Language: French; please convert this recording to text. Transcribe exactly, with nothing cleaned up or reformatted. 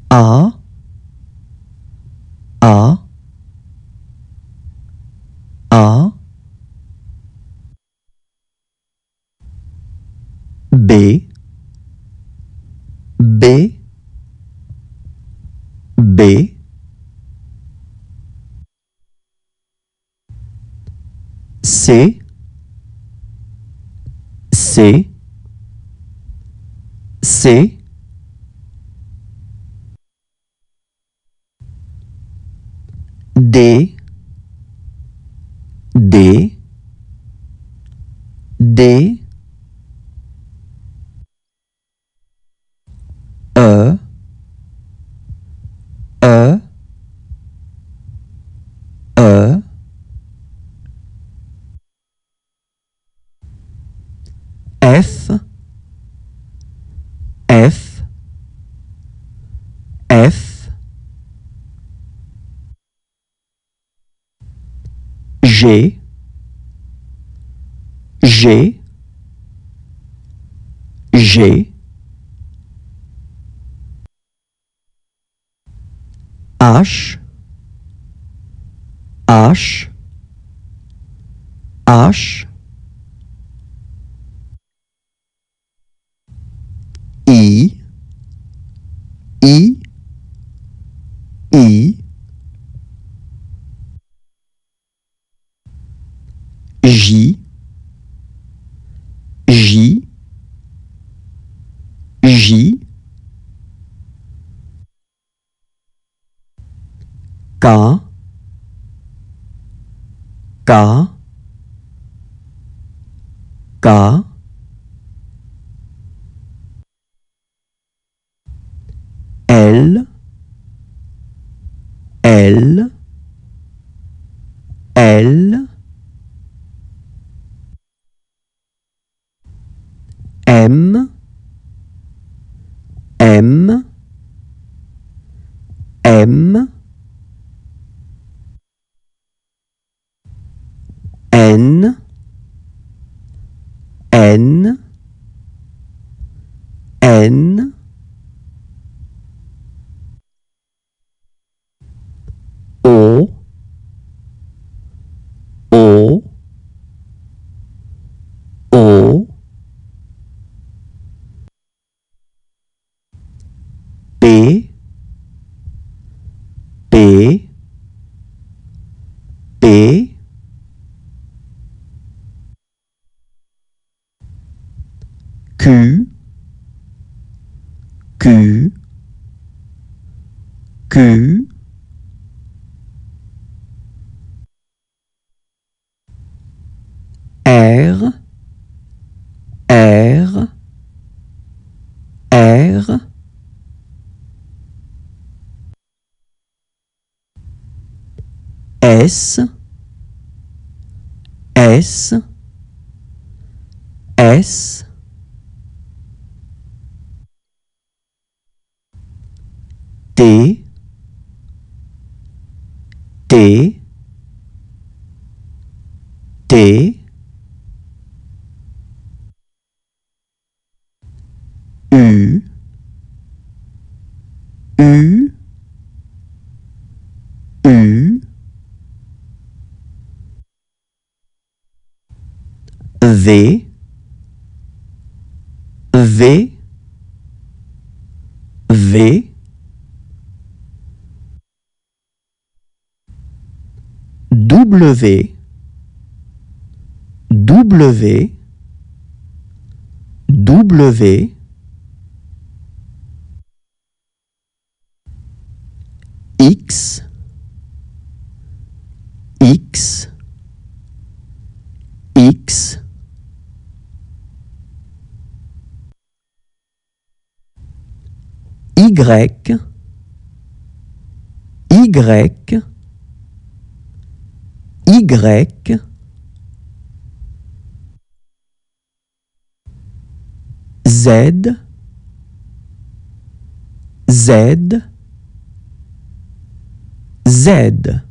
A, A, A, B, B, B, C, C, C, D, D, D, E, E, E, F, F, F, G, G, G, H, H, H, I, I, I, J, J, J, K, K, K, L, L, L, M, M, M, N, N, N, O, O, O, P, P, P, Q, Q, Q, R, R, R, S, S, S, T, T, T, U, U, U, V, V, V, W, W, W, X, X, X, Y, Y, Y, Z, Z, Z.